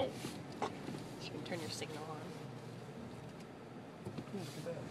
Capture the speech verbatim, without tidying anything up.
Oh. You can turn your signal on. Look at that.